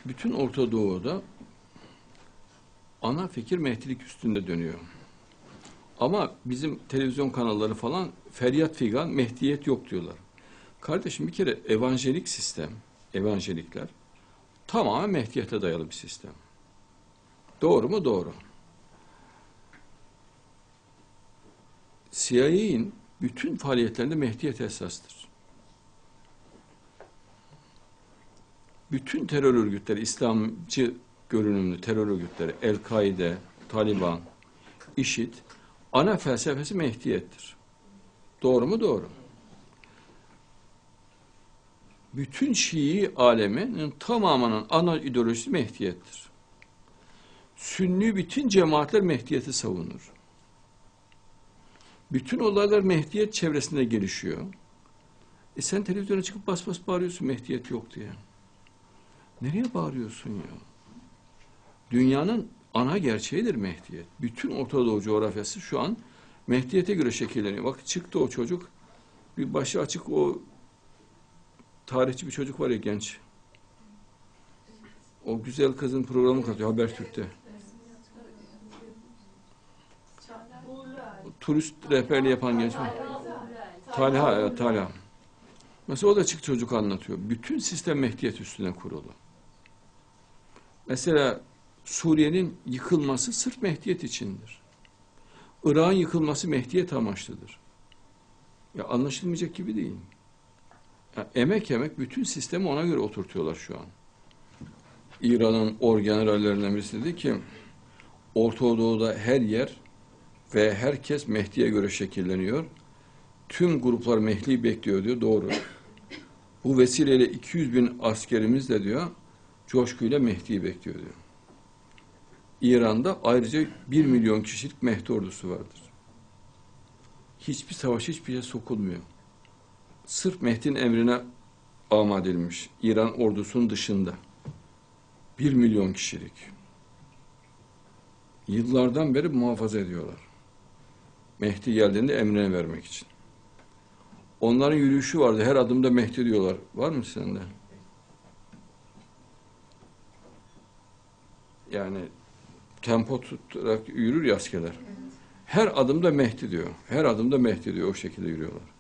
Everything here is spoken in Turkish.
bütün Orta Doğu'da ana fikir Mehdilik üstünde dönüyor. Ama bizim televizyon kanalları falan feryat figan Mehdiyet yok diyorlar. Kardeşim bir kere evanjelik sistem, evanjelikler tamamen Mehdiyete dayalı bir sistem. Doğru mu? Doğru. CIA'in bütün faaliyetlerinde Mehdiyet esastır. Bütün terör örgütleri, İslamcı görünümlü terör örgütleri, El-Kaide, Taliban, IŞİD, ana felsefesi Mehdiyettir. Doğru mu? Doğru. Bütün Şii aleminin tamamının ana ideolojisi Mehdiyettir. Sünni bütün cemaatler Mehdiyeti savunur. Bütün olaylar Mehdiyet çevresinde gelişiyor. Sen televizyona çıkıp bas bas bağırıyorsun Mehdiyet yok diye. Nereye bağırıyorsun ya? Dünyanın ana gerçeğidir Mehdiyet. Bütün Orta Doğu coğrafyası şu an Mehdiyet'e göre şekilleniyor. Bak çıktı o çocuk. Bir başı açık o tarihçi bir çocuk var ya genç. O güzel kızın programı katıyor Habertürk'te. Turist rehberliği yapan genç mi? Talha, evet Talha. Mesela o da çık çocuk anlatıyor. Bütün sistem Mehdiyet üstüne kurulu. Mesela Suriye'nin yıkılması sırf Mehdiyet içindir. Irak'ın yıkılması Mehdiyet amaçlıdır. Ya anlaşılmayacak gibi değil. Ya emek bütün sistemi ona göre oturtuyorlar şu an. İran'ın orgenerallerinden birisi dedi ki Orta Doğu'da her yer ve herkes Mehdi'ye göre şekilleniyor. Tüm gruplar Mehdi'yi bekliyor diyor. Doğru. Bu vesileyle 200 bin askerimiz de diyor coşkuyla Mehdi'yi bekliyor diyor. İran'da ayrıca 1 milyon kişilik Mehdi ordusu vardır. Hiçbir savaş hiçbir şey sokulmuyor. Sırf Mehdi'nin emrine amade edilmiş. İran ordusunun dışında. 1 milyon kişilik. Yıllardan beri muhafaza ediyorlar. Mehdi geldiğinde emrine vermek için. Onların yürüyüşü vardı. Her adımda Mehdi diyorlar. Var mı sende? Yani tempo tutarak yürür ya askerler. Her adımda Mehdi diyor. Her adımda Mehdi diyor. O şekilde yürüyorlar.